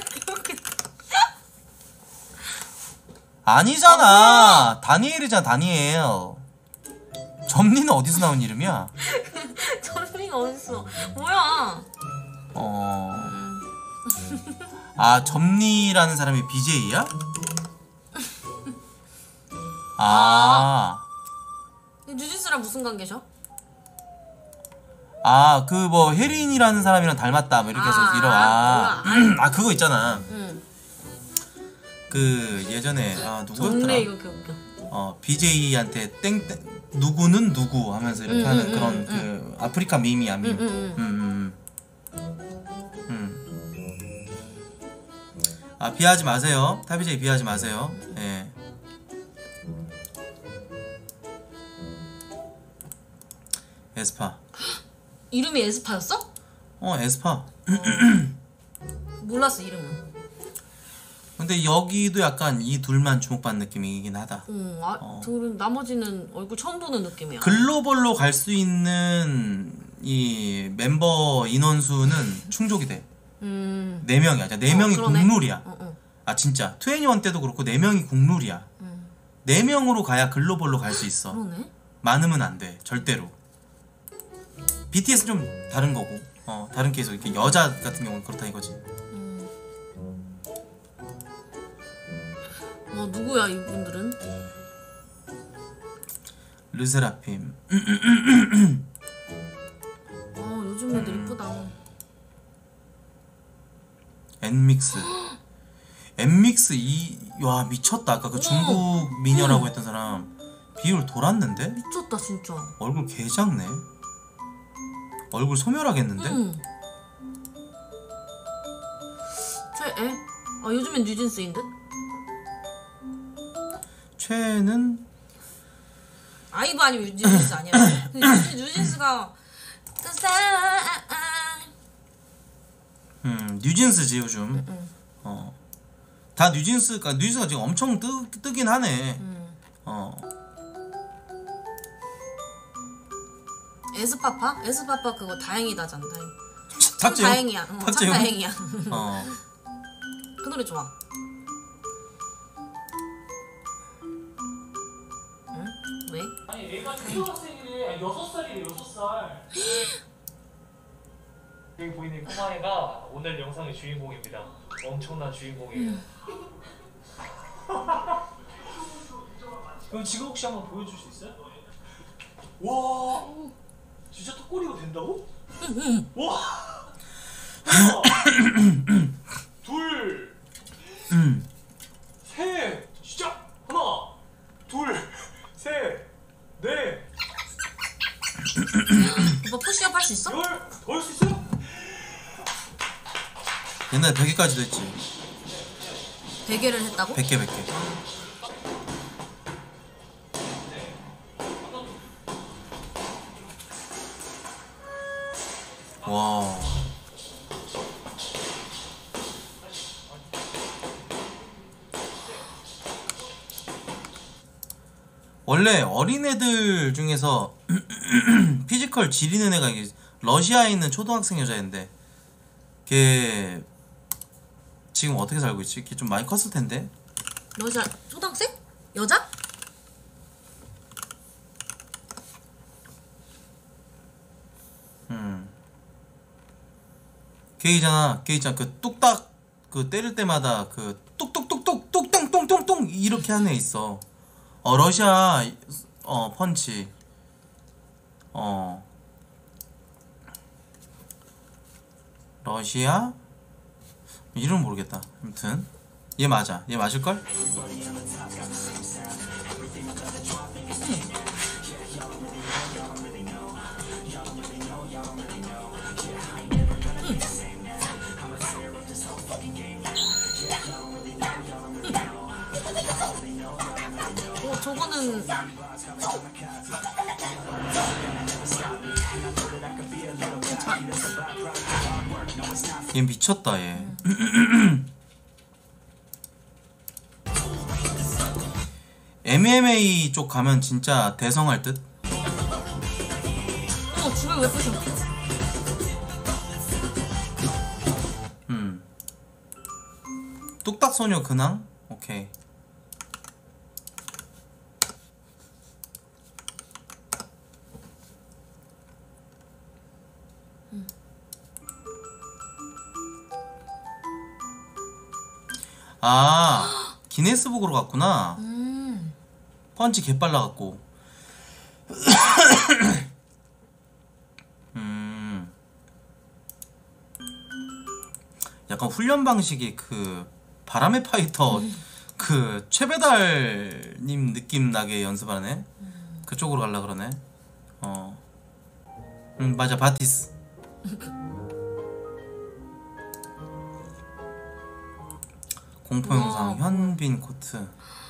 아니잖아. 다니엘이잖아 다니엘. 점니는 어디서 나온 이름이야? 점니가 어딨어? 뭐야? 점니라는 사람이 BJ야? 뉴진스랑 무슨 관계셔? 그 뭐 혜린이라는 사람이랑 닮았다 뭐 이렇게 해서 그거 있잖아. 그 예전에 누구였더라? 이거 웃겨. BJ한테 땡땡 누구는 누구 하면서 이렇게 하는 그런 그 아프리카 밈이야 밈. 비하하지 마세요. 타비제이 비하하지 마세요. 예. 에스파. 이름이 에스파였어? 에스파. 몰랐어 이름은. 근데 여기도 약간 이 둘만 주목받는 느낌이긴 하다. 둘은 나머지는 얼굴 처음 보는 느낌이야. 글로벌로 갈 수 있는 이 멤버 인원수는 충족이 돼. 4명이야. 4명이 국룰이야. 진짜 21 때도 그렇고 4명이 국룰이야. 4명으로 가야 글로벌로 갈 수 있어. 그러네. 많으면 안 돼. 절대로. BTS 좀 다른 거고. 다른 케이스. 이렇게 여자 같은 경우는 그렇다 이거지. 누구야 이분들은? 르세라핌. 요즘 애들 이쁘다. 엔믹스. 엔믹스 와 미쳤다. 아까 그 중국 미녀라고 했던 사람 비율 돌았는데? 미쳤다 진짜. 얼굴 개 작네. 얼굴 소멸하겠는데? 요즘엔 뉴진스인 듯? 최애는 아이브 아니면 뉴진스 아니야. 근데 뉴진스가 뉴진스지 요즘. 다 뉴진스가 지금 엄청 뜨긴 하네. 에스파파? 에스파파 그거 다행이다잖아. 탁재훈? 다행이야. 참 다행이야. 그 노래 좋아. 왜? 아니 애가 초등학생이래. 이게 6살이래 6살. 여기 보이는 꼬마애가 오늘 영상의 주인공입니다. 엄청난 주인공이에요. 그럼 지금 혹시 한번 보여줄 수 있어요? 와, 진짜 턱걸이가 된다고? 와, 하나, 둘, 셋, 시작. 하나, 둘, 셋, 넷. 오빠 푸시업 할 수 있어? 더 할 수 있어요? 옛날에 100개까지도 했지. 100개를 했다고? 100개. 와. 원래 어린애들 중에서 피지컬 지리는 애가 이게 러시아에 있는 초등학생 여자인데 걔 지금 어떻게 살고 있지? 걔 좀 많이 컸을 텐데. 러시아 초등학생? 여자? 걔 있잖아 그 뚝딱 그 때릴 때마다 그 뚝뚝뚝뚝 뚝땅똥똥똥 이렇게 하는 애 있어. 러시아 펀치. 러시아 이름 모르겠다. 아무튼 얘 맞아. 얘 맞을걸? 저거는 얘 미쳤다 얘. MMA 쪽 가면 진짜 대성할 듯? 집에 왜 부셔? 뚝딱소녀 근황? 오케이. 아 기네스북으로 갔구나. 펀치 개빨라갖고. 약간 훈련 방식이 그 바람의 파이터 그 최배달님 느낌 나게 연습하네. 그쪽으로 갈라 그러네. 맞아 바티스. 공포 영상 현빈 코트.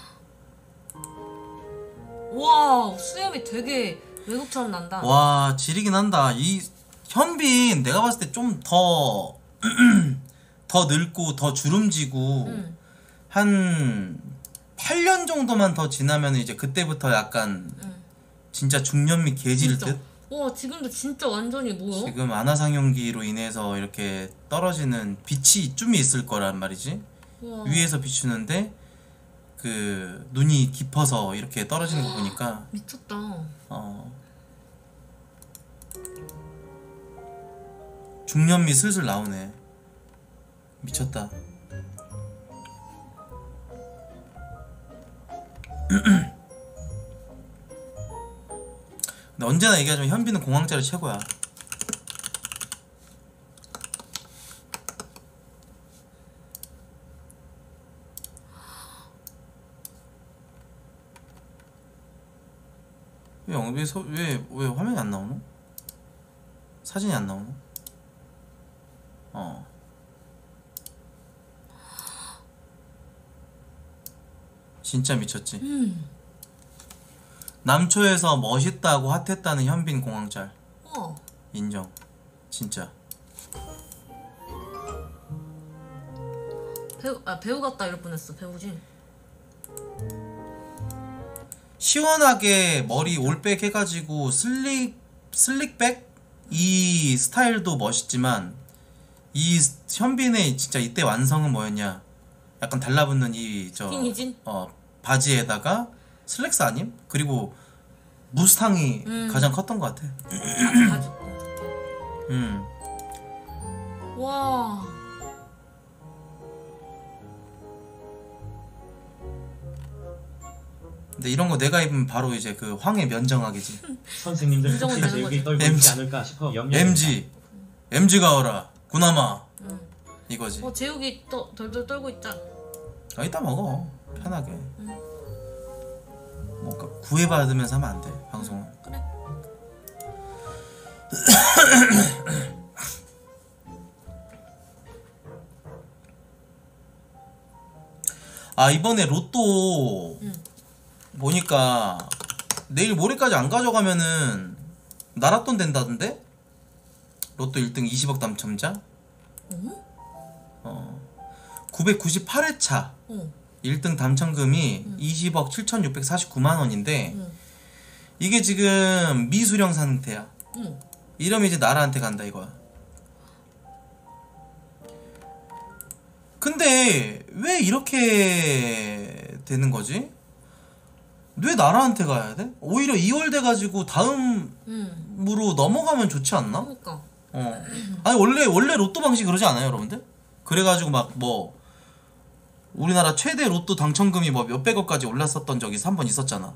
와 수염이 되게 외국처럼 난다. 와 지리긴 한다. 이 현빈 내가 봤을 때 좀 더 더 늙고 더 주름지고 한 8년 정도만 더 지나면 이제 그때부터 약간 진짜 중년미 개질 듯. 와 지금도 진짜 완전히 뭐야? 지금 안화상용기로 인해서 이렇게 떨어지는 빛이 좀 있을 거란 말이지. 우와. 위에서 비추는데 그 눈이 깊어서 이렇게 떨어지는 거 보니까 미쳤다. 중년미 슬슬 나오네. 미쳤다. 근데 언제나 얘기하지만 현빈은 공황자리 최고야. 왜 화면이 안 나오노? 사진이 안 나오노? 진짜 미쳤지. 남초에서 멋있다고 핫했다는 현빈 공황짤. 인정. 진짜. 배우 같다 이럴 뻔했어. 배우지. 시원하게 머리 올백 해가지고 슬릭백 이 스타일도 멋있지만 이 현빈의 진짜 이때 완성은 뭐였냐? 약간 달라붙는 이 스키니진? 바지에다가 슬랙스 아님? 그리고 무스탕이 가장 컸던 것 같아. 와. 근데 이런 거 내가 입으면 바로 이제 그 황해 면정하겠지. 선생님들 혹시 제육이 떨고 있지 않을까 싶어 염려됩니다. MG가 어라 구나마 이거지. 제육이 덜덜 떨고 있다. 이따 먹어 편하게. 뭐 구애받으면서 하면 안 돼 방송은. 그래. 아 이번에 로또 보니까 내일 모레까지 안 가져가면은 나랏돈 된다던데? 로또 1등 20억 당첨자? 998회차 1등 당첨금이 20억 7,649만원인데 이게 지금 미수령 상태야. 이러면 이제 나라한테 간다 이거야. 근데 왜 이렇게 되는 거지? 왜 나라한테 가야 돼? 오히려 2월 돼가지고 다음으로 넘어가면 좋지 않나? 그러니까. 아니 원래 로또 방식 그러지 않아요 여러분들? 그래가지고 막 뭐 우리나라 최대 로또 당첨금이 뭐 몇백억까지 올랐었던 적이 3번 있었잖아.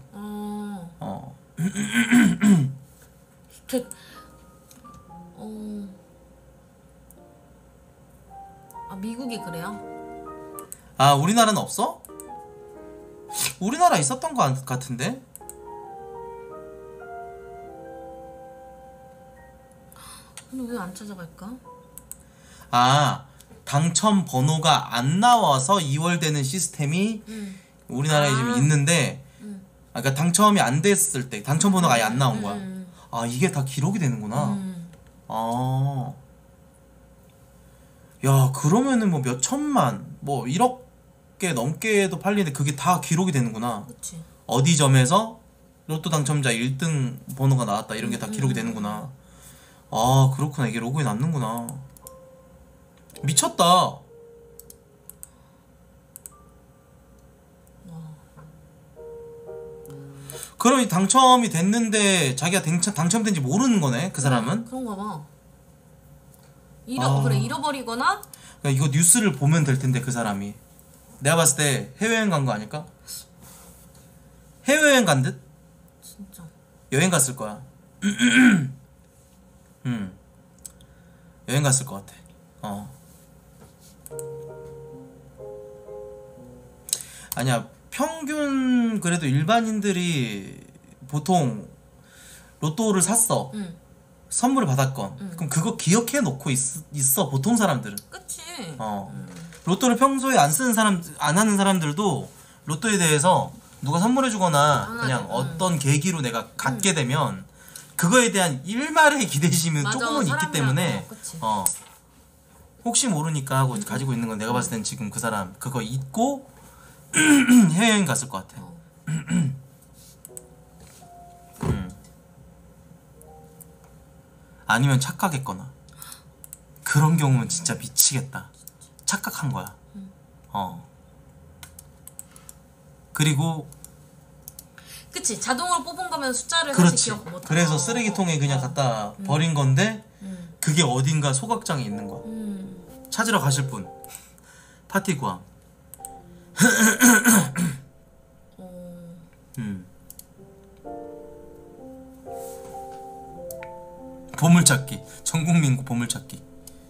미국이 그래요? 아 우리나라는 없어? 우리나라 있었던 거 같은데? 근데 왜 안 찾아갈까? 아 당첨 번호가 안 나와서 2월 되는 시스템이 우리나라에 지금 있는데 그러니까 당첨이 안 됐을 때 당첨 번호가 아예 안 나온 거야. 아 이게 다 기록이 되는구나. 아. 야 그러면은 뭐 몇 천만 뭐 1억 개 넘게도 팔리는데 그게 다 기록이 되는구나. 그치. 어디 점에서 로또 당첨자 1등 번호가 나왔다 이런 게 다 기록이 되는구나. 아 그렇구나. 이게 로고에 남는구나. 미쳤다. 그럼 이 당첨이 됐는데 자기가 당첨된지 모르는 거네 그 사람은? 그런가 봐. 그래 잃어버리거나. 그러니까 이거 뉴스를 보면 될 텐데 그 사람이. 내가 봤을 때 해외여행 간 거 아닐까? 해외여행 간 듯? 진짜. 여행 갔을 거야. 여행 갔을 것 같아. 아니야 평균 그래도 일반인들이 보통 로또를 샀어. 선물을 받았건 그럼 그거 기억해 놓고 있어 보통 사람들은. 그치. 로또를 평소에 안 하는 사람들도 로또에 대해서 누가 선물해 주거나 그냥 어떤 계기로 내가 갖게 되면 그거에 대한 일말의 기대심은 맞아, 조금은 있기 때문에 그치. 혹시 모르니까 하고 가지고 있는 건 내가 봤을 땐 지금 그 사람 그거 잊고 해외여행 갔을 것 같아. 아니면 착각했거나. 그런 경우는 진짜 미치겠다. 착각한 거야. 그리고 그치. 자동으로 뽑은 거면 숫자를 그렇지. 사실 기억 못하고. 그래서 쓰레기통에 그냥 갖다 버린 건데 그게 어딘가 소각장에 있는 거야. 찾으러 가실 분 파티 구함. 보물찾기. 전국민구 보물찾기.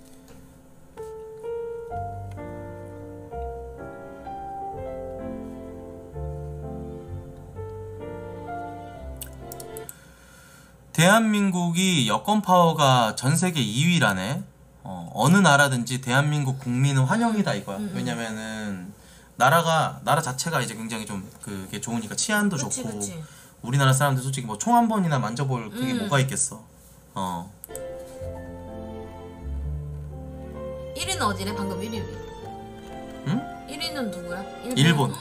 대한민국이 여권 파워가 전 세계 2위라네. 어느 나라든지 대한민국 국민은 환영이다 이거야. 왜냐면은 나라 자체가 이제 굉장히 좀 그게 좋으니까 치안도 그치, 좋고. 그치. 우리나라 사람들 솔직히 뭐 총 한 번이나 만져볼 그게 뭐가 있겠어. 1위는 어디래? 방금 1위. 응? 1위는 누구야? 일본.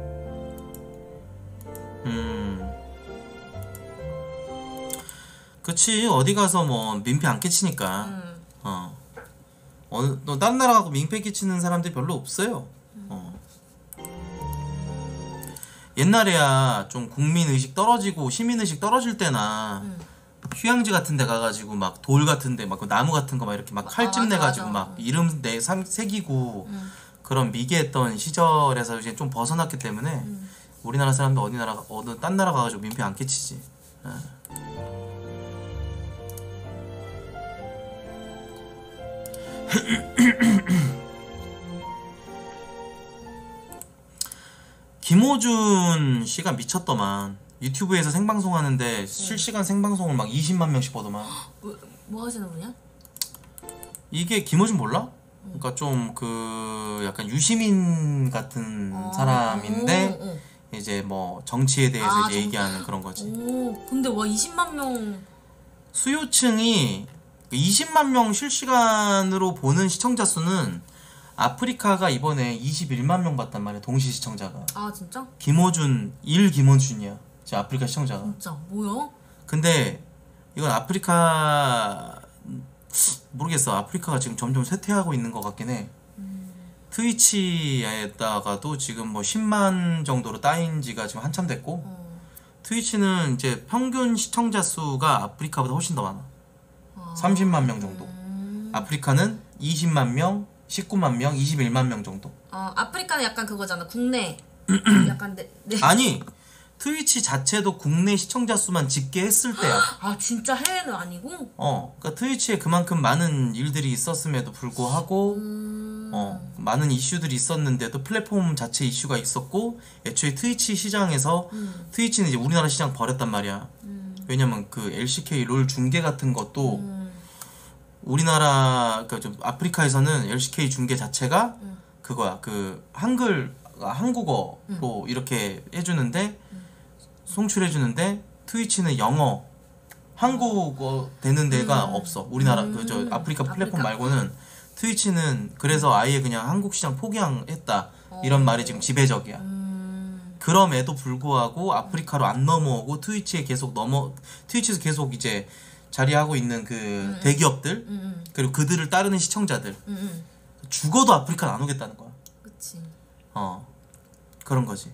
그치 그치 어디 가서 뭐 민폐 안 끼치니까. 또 다른 나라 가고 민폐 끼치는 사람들이 별로 없어요. 옛날에야 좀 국민의식 떨어지고 시민의식 떨어질 때나 휴양지 같은 데 가가지고 막 돌 같은 데 막 나무 같은 거 막 이렇게 막 칼집 내가지고 막 이름 새기고 그런 미개했던 시절에서 이제 좀 벗어났기 때문에 우리나라 사람도 어느 딴 나라 가가지고 민폐 안 끼치지. 김호준 씨가 미쳤더만. 유튜브에서 생방송 하는데 실시간 생방송을 막 20만 명씩 보더만. 뭐 하시는 분이야? 이게 김호준 몰라? 그러니까 좀 그 약간 유시민 같은 사람인데 이제 뭐 정치에 대해서 이제 얘기하는 그런 거지. 근데 와 20만 명 수요층이 20만 명 실시간으로 보는 시청자 수는 아프리카가 이번에 21만 명 봤단 말이야. 동시 시청자가. 아 진짜? 김호준이야. 제 아프리카 시청자가. 진짜 뭐야? 근데 이건 아프리카 모르겠어. 아프리카가 지금 점점 쇠퇴하고 있는 것 같긴 해. 트위치에다가도 지금 뭐 10만 정도로 따인 지가 지금 한참 됐고 트위치는 이제 평균 시청자 수가 아프리카보다 훨씬 더 많아. 30만 명 정도. 아프리카는 20만 명, 19만 명, 21만 명 정도. 아프리카는 약간 그거잖아. 국내 약간 아니 트위치 자체도 국내 시청자 수만 집계했을 때야. 아 진짜 해외는 아니고? 그러니까 트위치에 그만큼 많은 일들이 있었음에도 불구하고 많은 이슈들이 있었는데도 플랫폼 자체 이슈가 있었고 애초에 트위치 시장에서 트위치는 이제 우리나라 시장 버렸단 말이야. 왜냐면 그 LCK 롤 중계 같은 것도 우리나라 그러니까 좀 아프리카에서는 LCK 중계 자체가 그거야. 그 한국어로 이렇게 해주는데 송출해주는데 트위치는 영어 한국어 되는 데가 없어. 우리나라 그저 아프리카 플랫폼 말고는 트위치는 그래서 아예 그냥 한국 시장 포기했다 이런 말이 지금 지배적이야. 그럼에도 불구하고 아프리카로 안 넘어오고 트위치에서 계속 이제 자리하고 있는 그 대기업들 그리고 그들을 따르는 시청자들 죽어도 아프리카는 안 오겠다는 거야. 그치. 그런 거지.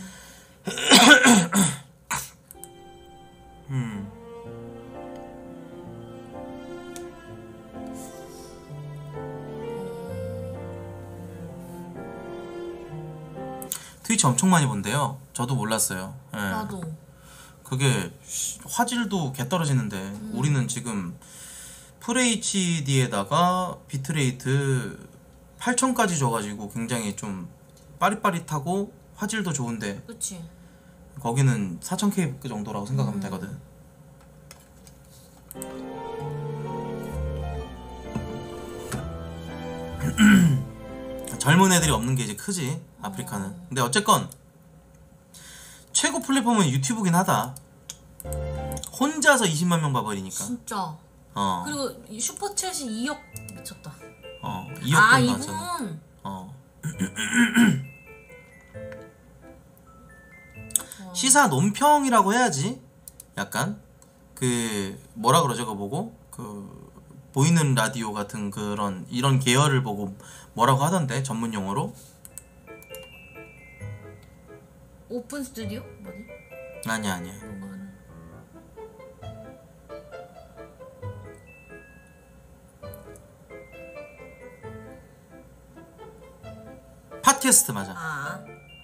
트위치 엄청 많이 본대요. 저도 몰랐어요. 예. 나도. 그게 화질도 개 떨어지는데 우리는 지금 FHD에다가 비트레이트 8000까지 줘가지고 굉장히 좀 빠릿빠릿하고 화질도 좋은데 그치. 거기는 4000K 정도라고 생각하면 되거든. 젊은 애들이 없는 게 이제 크지 아프리카는. 근데 어쨌건 최고 플랫폼은 유튜브긴 하다. 혼자서 20만 명 봐버리니까. 진짜. 그리고 슈퍼챗이 2억 미쳤다. 2억 돈 나왔잖아. 이분. 시사 논평이라고 해야지. 약간 그 뭐라 그러죠 그거 보고 그 보이는 라디오 같은 그런 이런 계열을 보고 뭐라고 하던데 전문 용어로. 오픈 스튜디오? 뭐지? 아니야. 팟캐스트 맞아.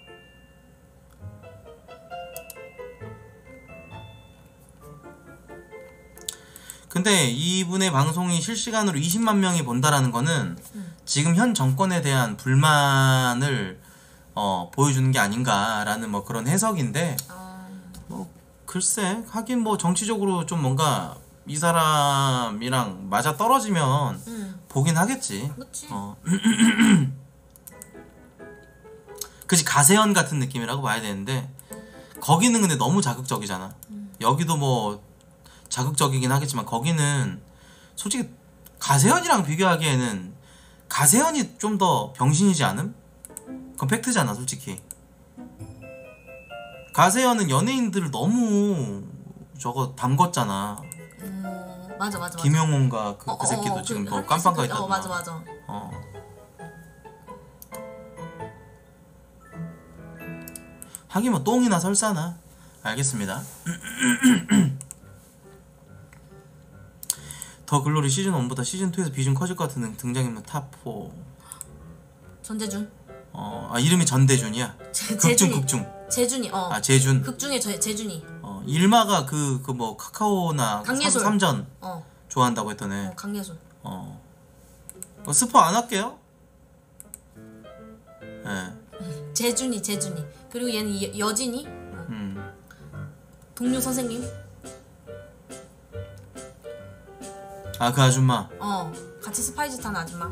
근데 이분의 방송이 실시간으로 20만 명이 본다라는 거는 지금 현 정권에 대한 불만을 보여주는 게 아닌가라는 뭐 그런 해석인데 뭐 글쎄 하긴 뭐 정치적으로 좀 뭔가 이 사람이랑 맞아 떨어지면 보긴 하겠지. 그치. 그치 가세현 같은 느낌이라고 봐야 되는데 거기는 근데 너무 자극적이잖아. 여기도 뭐 자극적이긴 하겠지만 거기는 솔직히 가세현이랑 비교하기에는 가세현이 좀 더 병신이지 않음? 그건 팩트잖아 솔직히. 가세현은 연예인들을 너무 저거 담궜잖아. 맞아. 김영훈가 그 새끼도 지금 뭐 깜빵 가 있다. 맞아. 하긴 뭐 똥이나 설사나. 알겠습니다. 더 글로리 시즌 1보다 시즌 2에서 비중 커질 것 같은 등장인물 탑4. 전재준. 이름이 전대준이야. 재준이. 재준이. 재준. 극중에 재준이. 일마가 그 뭐 카카오나 강예솔. 삼전 좋아한다고 했더네. 강예솔. 스포 안 할게요. 네. 재준이. 그리고 얘는 여진이. 동료 선생님. 그 아줌마. 같이 스파이즈 타는 아줌마.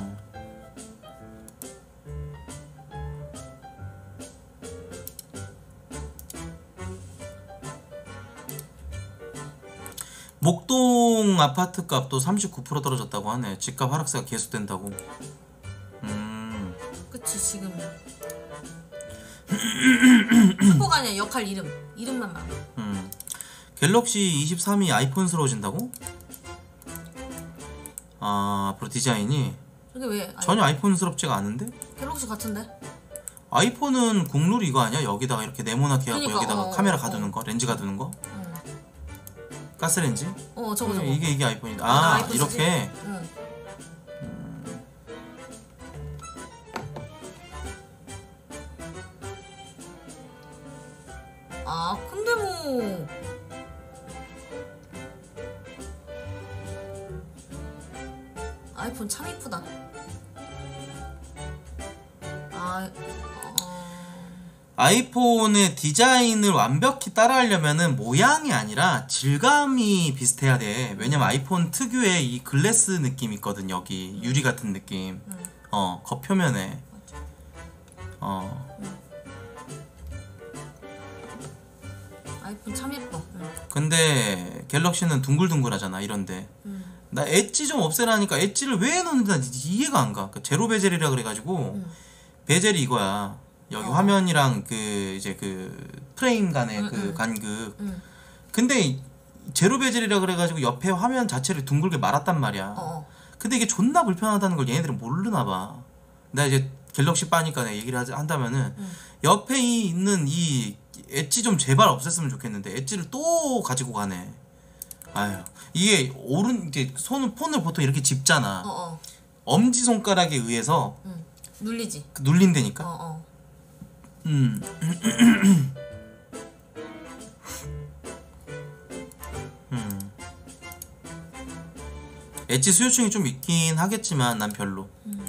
목동 아파트 값도 39% 떨어졌다고 하네. 집값 하락세가 계속된다고. 그치 지금 후보가 아니라 역할 이름만 말해. 갤럭시 23이 아이폰스러워진다고? 앞으로 디자인이 저게 왜 전혀 아이폰스럽지가 않은데? 갤럭시 같은데? 아이폰은 국룰 이거 아니야? 여기다가 이렇게 네모나게 하고 그러니까, 여기다가 카메라 가두는 거? 렌즈 가두는 거? 가스렌지? 저거. 이게 아이폰이다. 아이폰 이렇게? 근데 뭐 아이폰 참 이쁘다. 아이폰의 디자인을 완벽히 따라하려면은 모양이 아니라 질감이 비슷해야 돼. 왜냐면 아이폰 특유의 이 글래스 느낌 있거든. 여기 유리 같은 느낌. 겉표면에. 아이폰 참 예뻐. 근데 갤럭시는 둥글둥글하잖아. 이런데 나 엣지 좀 없애라니까 엣지를 왜 넣는지 난 이해가 안 가. 그러니까 제로 베젤이라 그래가지고 베젤이 이거야. 여기 화면이랑 그 이제 그 프레임 간의 그 간극. 근데 제로 베젤이라 그래가지고 옆에 화면 자체를 둥글게 말았단 말이야. 근데 이게 존나 불편하다는 걸 얘네들은 모르나 봐. 나 이제 갤럭시 빠니까 내가 얘기를 한다면은 옆에 있는 이 엣지 좀 제발 없앴으면 좋겠는데 엣지를 또 가지고 가네. 아유, 이게 이제 폰을 보통 이렇게 짚잖아. 엄지 손가락에 의해서 눌리지. 눌린다니까. 엣지 수요층이 좀 있긴 하겠지만 난 별로.